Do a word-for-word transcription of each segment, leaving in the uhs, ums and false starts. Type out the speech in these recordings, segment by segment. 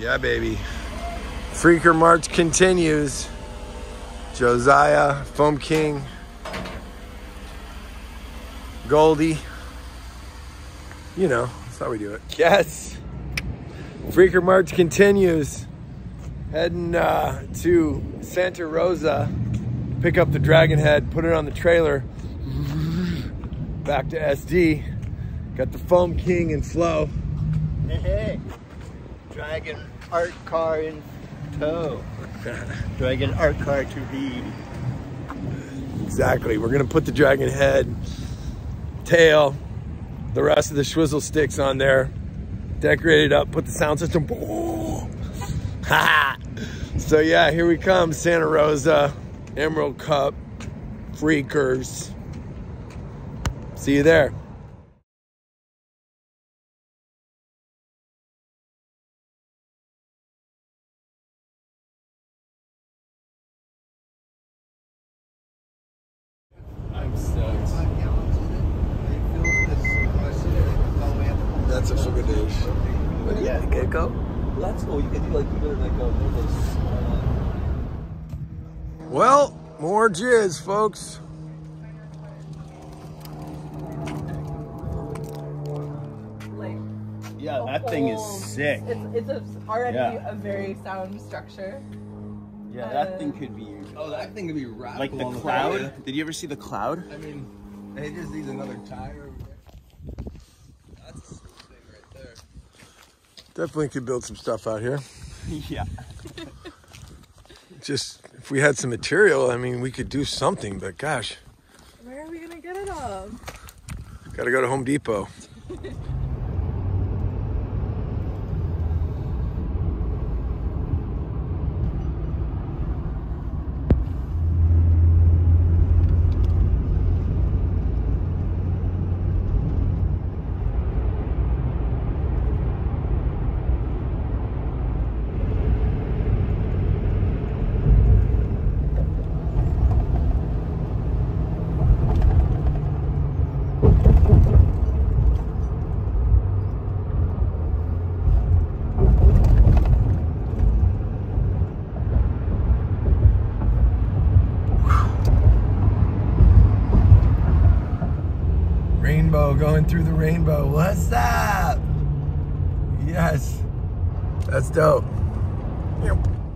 Yeah, baby. Freaker March continues. Josiah, Foam King, Goldie. You know, that's how we do it. Yes. Freaker March continues. Heading uh, to Santa Rosa. Pick up the Dragon Head, put it on the trailer. Back to S D. Got the Foam King and Flow. Hey, hey. Dragon art car in tow. Dragon art car to be. Exactly. We're gonna put the Dragon Head, tail, the rest of the swizzle sticks on there, decorate it up, put the sound system. Ha! So yeah, here we come, Santa Rosa, Emerald Cup, Freakers. See you there. I'm stoked. That's a sugar dish. Yeah, Get go. Let's go. You can do like you better like go. Well, more jizz, folks. Like, yeah, that thing is sick. It's, it's a, already Yeah. a very sound structure. Yeah, that thing could be Oh, that thing could be radical. like the on cloud. front. Did you ever see the cloud? I mean, it just needs another tire. That's a sweet thing right there. Definitely could build some stuff out here. Yeah. Just, if we had some material, I mean, we could do something, but gosh, Where are we gonna get it all? gotta go to Home Depot. Rainbow, going through the rainbow. What's up? Yes, that's dope. Yep.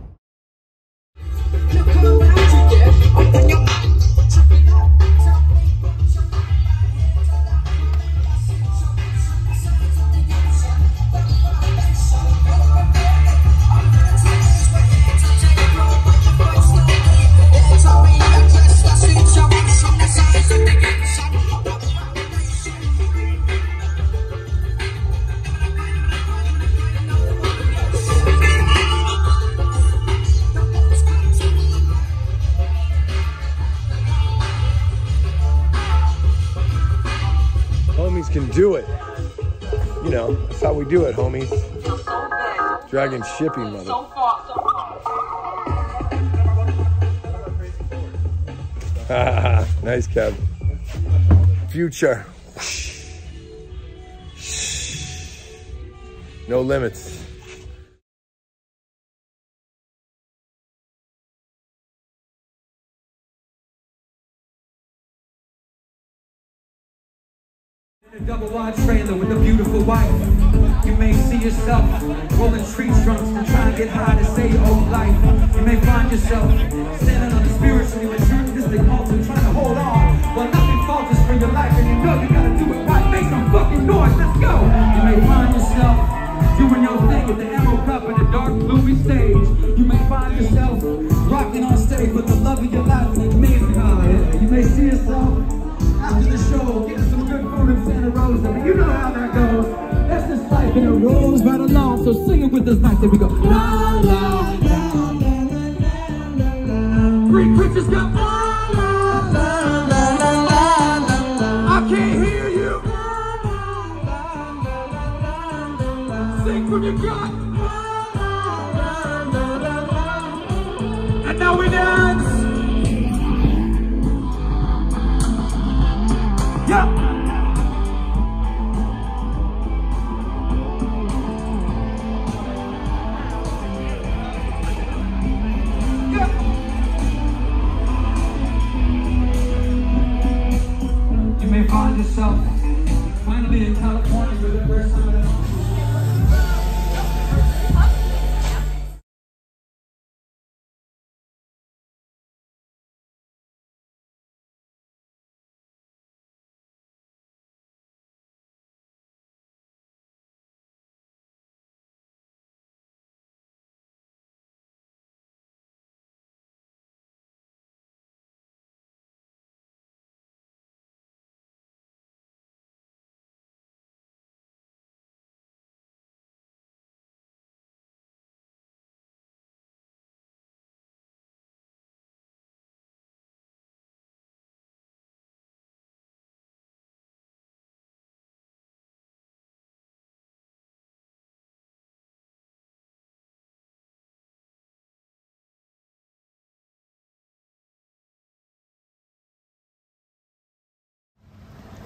Homies can do it. You know, that's how we do it, homies. Dragon shipping, mother. Nice, Kev. Future. No limits. A double wide trailer with a beautiful wife. You may see yourself rolling tree trunks to try and get high to save your old life. You may find yourself standing on a spiritually materialistic altar trying to hold on while nothing falters for your life, and you know you gotta do it right. Make some fucking noise, let's go. You may find yourself doing your thing with the Emerald Cup and the dark gloomy stage. You may find yourself rocking on stage with the love of your life and amazing. You may see yourself after the show getting some good food in Santa Rosa, but you know how that goes. That's just life and it rolls right along. So sing it with us nice. There we go. La la la la la la la. Three creatures go. La la la la la la la. I can't hear you. La la la la la la. Sing from your gut. La la la la la. And now we dance. Yeah.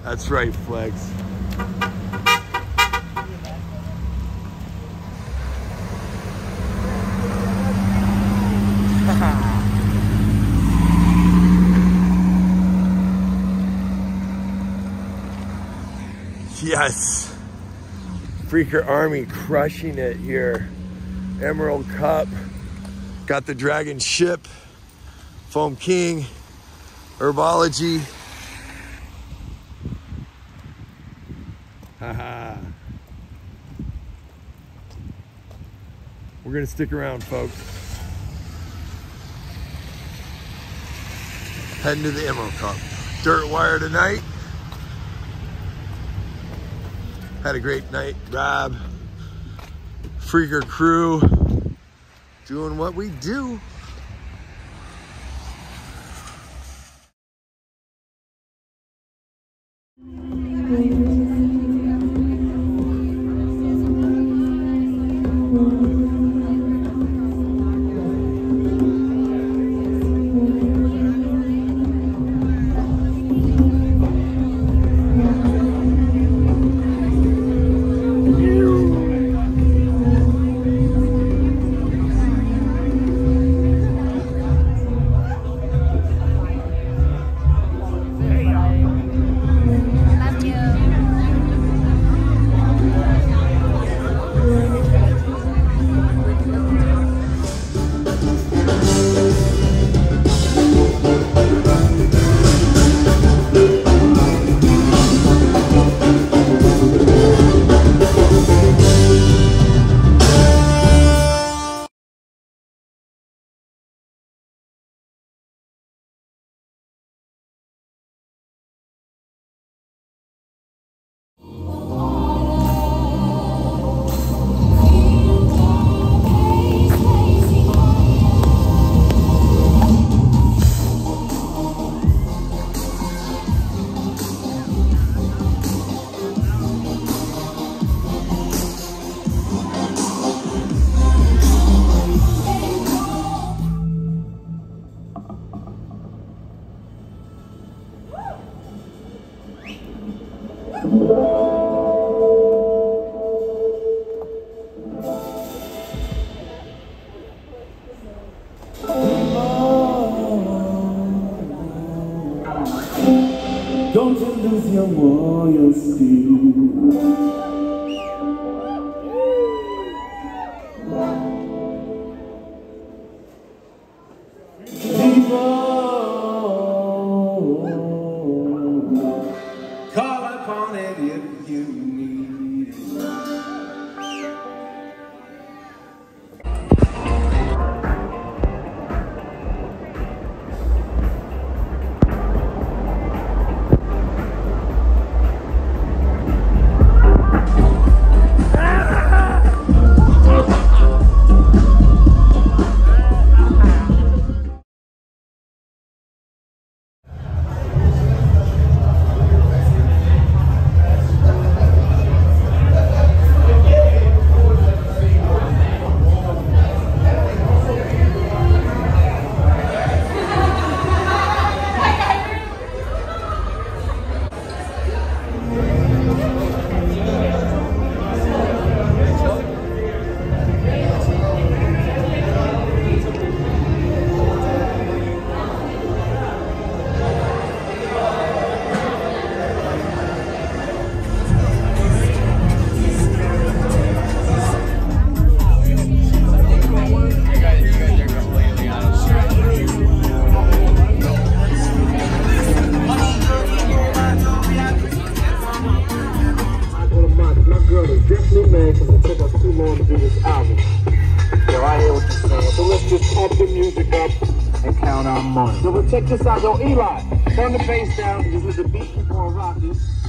That's right, Flex. Yes. Freaker Army crushing it here. Emerald Cup. Got the Dragon Ship. Foam King. Herbology. Haha. We're gonna stick around, folks. Heading to the Emerald Cup. Dirt wire tonight. Had a great night, Rob. Freaker crew. Doing what we do. Don't you lose your loyalty. Call upon it if you need it. So we'll check this out, though. Eli, turn the bass down and just let the beat keep on rocking.